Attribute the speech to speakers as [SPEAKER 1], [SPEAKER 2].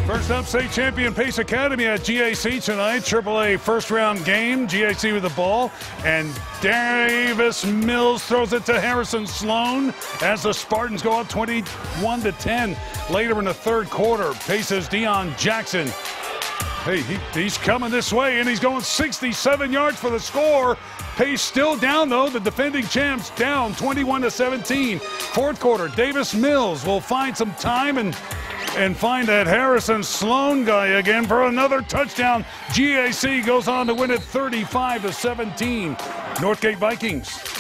[SPEAKER 1] First up, state champion Pace Academy at GAC tonight. AAA first round game. GAC with the ball. And Davis Mills throws it to Harrison Sloan as the Spartans go up 21-10 later in the third quarter. Pace's Dion Jackson. Hey, he's coming this way, and he's going 67 yards for the score. Pace still down, though. The defending champs down 21-17. Fourth quarter, Davis Mills will find some time and find that Harrison Sloan guy again for another touchdown. GAC goes on to win it 35-17. Northgate Vikings.